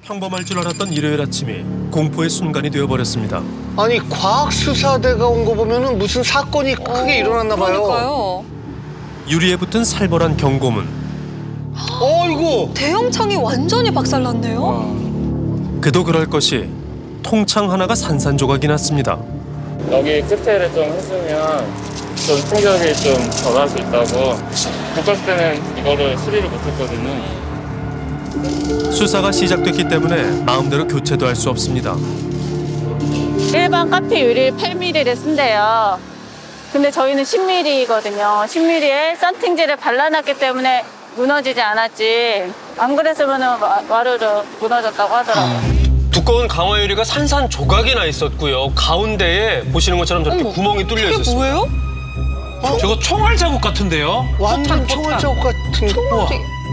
평범할 줄 알았던 일요일 아침이 공포의 순간이 되어버렸습니다. 아니 과학수사대가 온 거 보면은 무슨 사건이 크게 일어났나 봐요. 그러니까요. 유리에 붙은 살벌한 경고문. 이거 대형 창이 완전히 박살났네요. 그도 그럴 것이 통창 하나가 산산조각이 났습니다. 여기 끝에를 좀 했으면 좀 충격이 좀 덜할 수 있다고. 묶었을 때는 이거를 수리를 못했거든요. 수사가 시작됐기 때문에 마음대로 교체도 할 수 없습니다. 일반 카페 유리 8mm를 쓴대요. 근데 저희는 10mm거든요. 10mm에 썬팅지를 발라놨기 때문에 무너지지 않았지. 안 그랬으면 와르르 무너졌다고 하더라고요. 두꺼운 강화 유리가 산산조각이 나 있었고요. 가운데에 보시는 것처럼 저렇게 구멍이 뚫려 있었어요. 이게 뭐예요? 저거 총알 자국 같은데요? 완전 총알 자국 같은 거.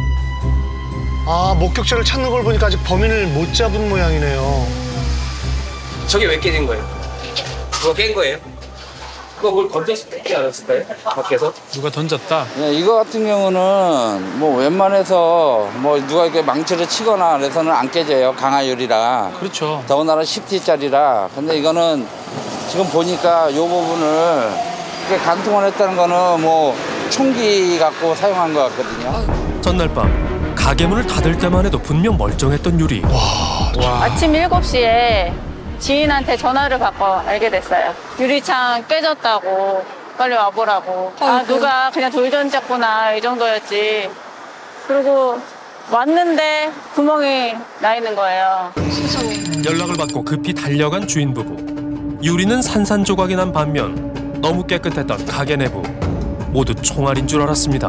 목격자를 찾는 걸 보니까 아직 범인을 못 잡은 모양이네요. 저게 왜 깨진 거예요? 그거 깬 거예요? 그거 뭘 건져서 뺏지 않았을까요? 밖에서? 누가 던졌다? 네, 이거 같은 경우는 뭐 웬만해서 뭐 누가 이렇게 망치를 치거나 그래서는 안 깨져요. 강화유리라. 그렇죠. 더군다나 10T짜리라. 근데 이거는 지금 보니까 이 부분을 이렇게 간통을 했다는 거는 뭐 총기 갖고 사용한 것 같거든요. 전날 밤 가게 문을 닫을 때만 해도 분명 멀쩡했던 유리. 아침 7시에 지인한테 전화를 받고 알게 됐어요. 유리창 깨졌다고 빨리 와보라고. 누가 그냥 돌 던졌구나 이 정도였지. 그리고 왔는데 구멍이 나 있는 거예요. 연락을 받고 급히 달려간 주인 부부. 유리는 산산조각이 난 반면 너무 깨끗했던 가게 내부. 모두 총알인 줄 알았습니다.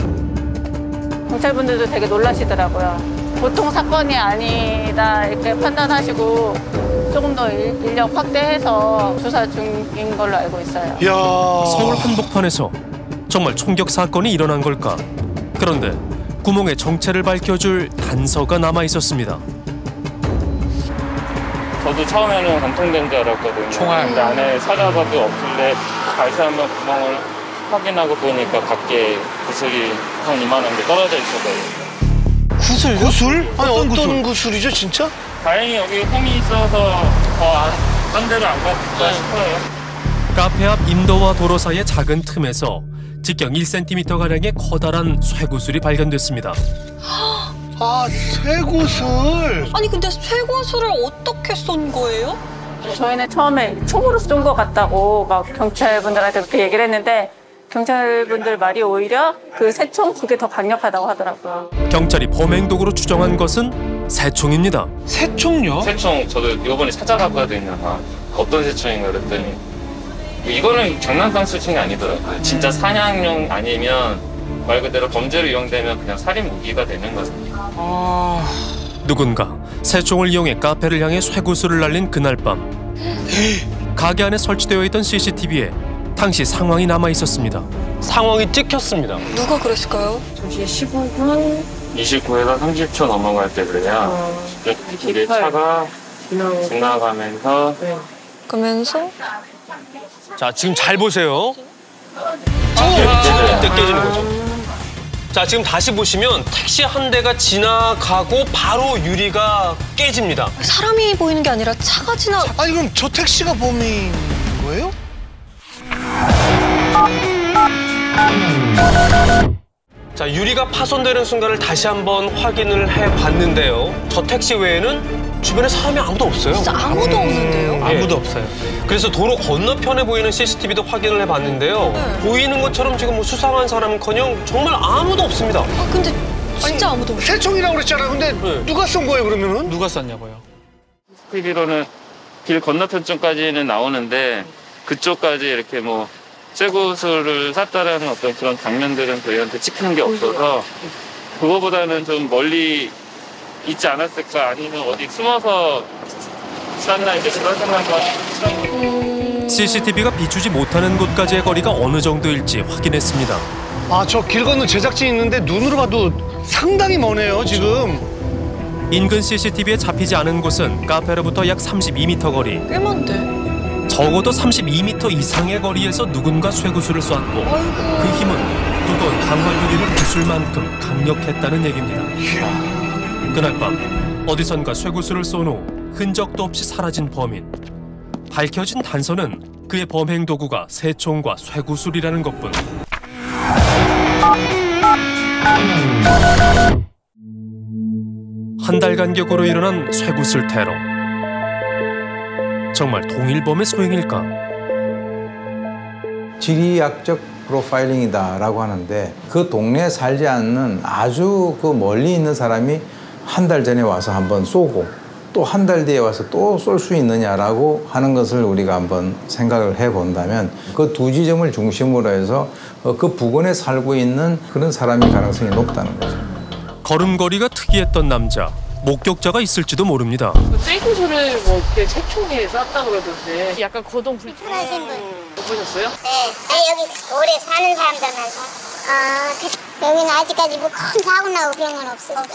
경찰분들도 되게 놀라시더라고요. 보통 사건이 아니다 이렇게 판단하시고 조금 더 인력 확대해서 조사 중인 걸로 알고 있어요. 이야. 서울 한복판에서 정말 총격 사건이 일어난 걸까? 그런데 구멍의 정체를 밝혀줄 단서가 남아 있었습니다. 저도 처음에는 관통된 줄 알았거든요. 총알. 근데 안에 찾아봐도 없길래 다시 한번 구멍을 확인하고 보니까 밖에 구슬이 한 이만한 게 떨어져 있었어요. 구슬요? 구슬? 아니 어떤 어떤 구슬이죠 진짜? 다행히 여기 홈이 있어서 딴 데로 안 갔을까 싶어요. 카페 앞 인도와 도로 사이의 작은 틈에서 직경 1cm가량의 커다란 쇠구슬이 발견됐습니다. 쇠구슬. 아니 근데 쇠구슬을 어떻게 쏜 거예요? 저희는 처음에 총으로 쏜 것 같다고 막 경찰분들한테 그렇게 얘기를 했는데 경찰분들 말이 오히려 그 새총 그게 더 강력하다고 하더라고요. 경찰이 범행 도구로 추정한 것은 새총입니다. 새총요? 새총 저도 이번에 찾아봤거든요. 어떤 새총인가 그랬더니 이거는 장난감 새총이 아니더라고요. 진짜 사냥용 아니면 말 그대로 범죄로 이용되면 그냥 살인 무기가 되는 거죠. 누군가 새총을 이용해 카페를 향해 쇠구슬을 날린 그날 밤 가게 안에 설치되어 있던 CCTV에 당시 상황이 남아 있었습니다. 상황이 찍혔습니다. 누가 그랬을까요? 2시 15분 29에서 30초 넘어갈 때 그래요. 우리 차가 지나가면서 그러면서 자, 지금 잘 보세요. 이때 깨지는 거죠. 자, 지금 다시 보시면 택시 한 대가 지나가고 바로 유리가 깨집니다. 사람이 보이는 게 아니라 차가 지나. 아니 그럼 저 택시가 범인 거예요? 자, 유리가 파손되는 순간을 다시 한번 확인을 해봤는데요. 저 택시 외에는 주변에 사람이 아무도 없어요. 진짜 아무도 없는데요? 아무도 없어요. 그래서 도로 건너편에 보이는 CCTV도 확인을 해봤는데요. 네. 보이는 것처럼 지금 뭐 수상한 사람은커녕 정말 아무도 없습니다. 근데 진짜 아무도 없어요. 새총이라고 그랬잖아요. 근데 누가 쏜 거예요 그러면은? 누가 쐈냐고요? TV로는 길 건너편쯤까지는 나오는데 그쪽까지 이렇게 뭐 쇠구슬을 쐈다라는 어떤 그런 장면들은 저희한테 찍히는 게 없어서 그거보다는 좀 멀리 있지 않았을까 아니면 어디 숨어서 쐈나 이제 그런 생각을 CCTV가 비추지 못하는 곳까지의 거리가 어느 정도일지 확인했습니다. 저 길 건너 제작진이 있는데 눈으로 봐도 상당히 머네요 지금. 인근 CCTV에 잡히지 않은 곳은 카페로부터 약 32m 거리. 꽤 많대. 적어도 32m 이상의 거리에서 누군가 쇠구슬을 쐈고 그 힘은 두꺼운 강화 유리를 부술 만큼 강력했다는 얘기입니다. 그날 밤 어디선가 쇠구슬을 쏜 후 흔적도 없이 사라진 범인. 밝혀진 단서는 그의 범행 도구가 새총과 쇠구슬이라는 것뿐. 한 달 간격으로 일어난 쇠구슬 테러. 정말 동일범의 소행일까? 지리학적 프로파일링이다라고 하는데 그 동네에 살지 않는 아주 그 멀리 있는 사람이 한 달 전에 와서 한번 쏘고 또 한 달 뒤에 와서 또 쏠 수 있느냐라고 하는 것을 우리가 한번 생각을 해본다면 그 두 지점을 중심으로 해서 그 부근에 살고 있는 그런 사람일 가능성이 높다는 거죠. 걸음걸이가 특이했던 남자. 목격자가 있을지도 모릅니다. 쇠구슬을 뭐 이렇게 새총에 쐈다 그러던데 약간 거동 불편하신 분. 못 보셨어요? 네. 여기 오래 사는 사람들만 여기는 아직까지 뭐 큰 사고 나고 그런 건 없었어요.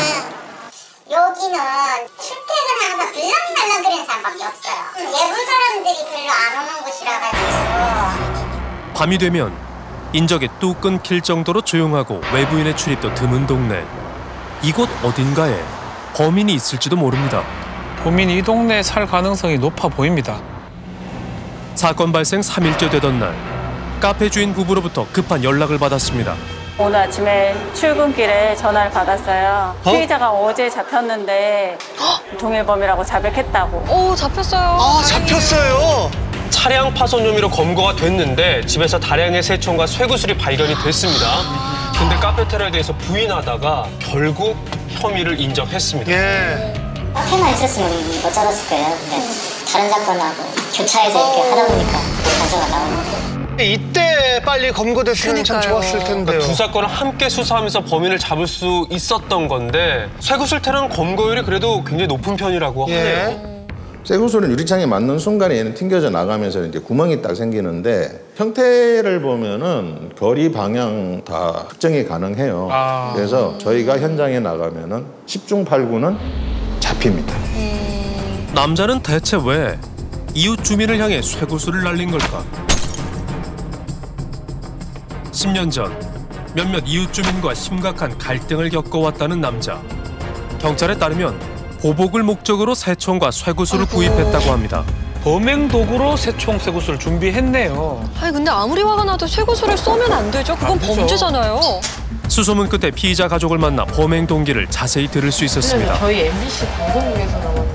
여기는 출퇴근하면서 들락날락거리는 사람밖에 없어요. 예쁜 사람들이 별로 안 오는 곳이라 가지고. 밤이 되면 인적이 뚝 끊길 정도로 조용하고 외부인의 출입도 드문 동네. 이곳 어딘가에 범인이 있을지도 모릅니다. 범인이 이 동네에 살 가능성이 높아 보입니다. 사건 발생 3일째 되던 날 카페 주인 부부로부터 급한 연락을 받았습니다. 오늘 아침에 출근길에 전화를 받았어요. 피해자가 어제 잡혔는데 동일범이라고 자백했다고. 오, 잡혔어요. 아, 잡혔어요. 차량 파손 혐의로 검거가 됐는데 집에서 다량의 새총과 쇠구슬이 발견이 됐습니다. 근데 카페 테러에 대해서 부인하다가 결국 혐의를 인정했습니다. 예. 카페만 있었으면 못 잡았을 거예요. 근데 다른 사건하고 교차해서 이렇게 하다 보니까 단서가 나오는 거예요. 이때 빨리 검거됐으면 참 그러니까요. 좋았을 텐데요. 두 사건을 함께 수사하면서 범인을 잡을 수 있었던 건데 쇠구슬 테러는 검거율이 그래도 굉장히 높은 편이라고 하네요. 쇠구슬은 유리창에 맞는 순간에 얘는 튕겨져 나가면서 이제 구멍이 딱 생기는데 형태를 보면은 거리 방향 다 특정이 가능해요. 그래서 저희가 현장에 나가면은 10중 8구는 잡힙니다. 남자는 대체 왜 이웃 주민을 향해 쇠구슬을 날린 걸까? 10년 전 몇몇 이웃 주민과 심각한 갈등을 겪어왔다는 남자. 경찰에 따르면 보복을 목적으로 새총과 쇠구슬을 구입했다고 합니다. 범행 도구로 새총, 쇠구슬을 준비했네요. 아니 근데 아무리 화가 나도 쇠구슬을 쏘면 안 되죠. 그건 그죠. 범죄잖아요. 수소문 끝에 피의자 가족을 만나 범행 동기를 자세히 들을 수 있었습니다. 저희 MBC 방송국에서 나온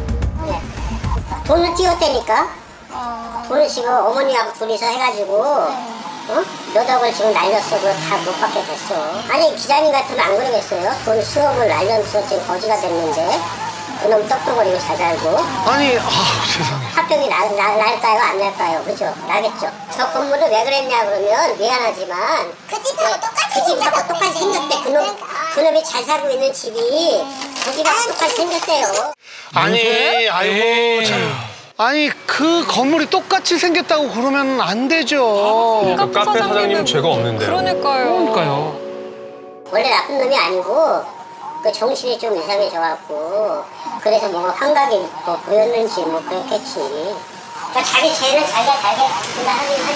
돈을 띄웠다니까. 돈을 지금 어머니하고 둘이서 해가지고 몇 억을 지금 날렸어. 그거 다 못 받게 됐어. 아니 기자님 같으면 안 그러겠어요? 돈 수억을 날려서 지금 거지가 됐는데 그놈 똑똑거리고 잘 살고. 아니, 세상에. 합병이 날까요? 안 날까요? 그죠? 나겠죠. 저 건물을 왜 그랬냐 그러면 미안하지만 그 집하고 똑같이 생겼대. 그놈이 잘 살고 있는 집이 그 집하고 똑같이 생겼대요. 아니, 아이고, 참. 아니, 그 건물이 똑같이 생겼다고 그러면 안 되죠. 그 카페 사장님은 죄가 없는데요. 그러니까요. 원래 나쁜 놈이 아니고 그 정신이 좀 이상해져갖고 그래서 뭔가 환각이 뭐 보였는지 뭐 그렇겠지. 그러니까 자기 죄는 자기가 달게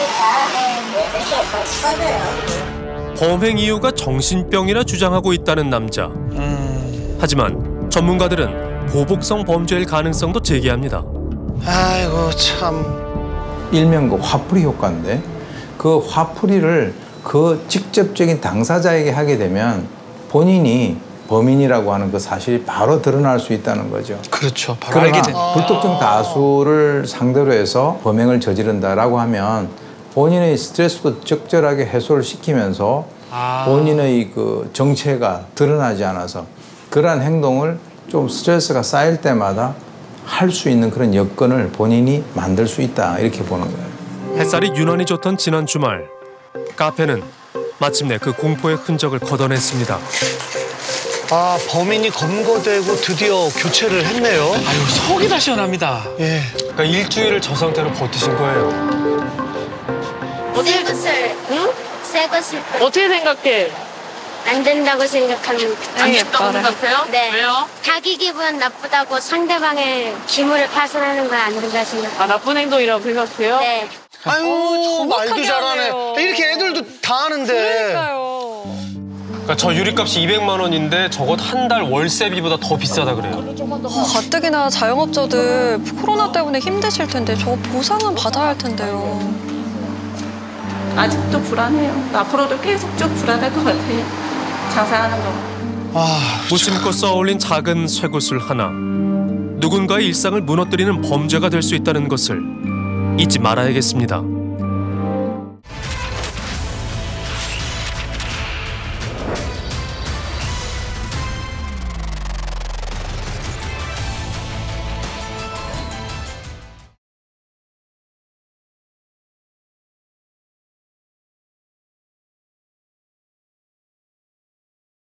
하니까 그렇게 써줘요. 범행 이유가 정신병이라 주장하고 있다는 남자. 하지만 전문가들은 보복성 범죄일 가능성도 제기합니다. 아이고 참. 일명 그 화풀이 효과인데 그 화풀이를 그 직접적인 당사자에게 하게 되면 본인이 범인이라고 하는 그 사실이 바로 드러날 수 있다는 거죠. 그렇죠. 바로 알게 그러나 됩니다. 불특정 다수를 상대로 해서 범행을 저지른다라고 하면 본인의 스트레스도 적절하게 해소를 시키면서 본인의 그 정체가 드러나지 않아서 그러한 행동을 좀 스트레스가 쌓일 때마다 할 수 있는 그런 여건을 본인이 만들 수 있다 이렇게 보는 거예요. 햇살이 유난히 좋던 지난 주말 카페는 마침내 그 공포의 흔적을 걷어냈습니다. 아, 범인이 검거되고 드디어 교체를 했네요. 아유, 속이 다 시원합니다. 예. 그러니까 일주일을 저 상태로 버티신 거예요. 쇠구슬, 응? 쇠구슬. 어떻게 생각해? 안 된다고 생각하면 안 된다고 생각해요? 네. 왜요? 자기 기분 나쁘다고 상대방의 기물을 파손하는 건 안 된다 생각. 나쁜 행동이라고 생각해요? 네. 아유, 말도 정확하게 잘하네. 하네요. 이렇게 애들도 다 하는데. 그러니까요. 그러니까 저 유리값이 200만 원인데 적어도 한 달 월세비보다 더 비싸다 그래요. 가뜩이나 자영업자들 코로나 때문에 힘드실 텐데 저 보상은 받아야 할 텐데요. 아직도 불안해요. 앞으로도 계속 쭉 불안할 것 같아요. 장사하는 거. 무심코 써올린 작은 쇠구슬 하나. 누군가의 일상을 무너뜨리는 범죄가 될 수 있다는 것을 잊지 말아야겠습니다.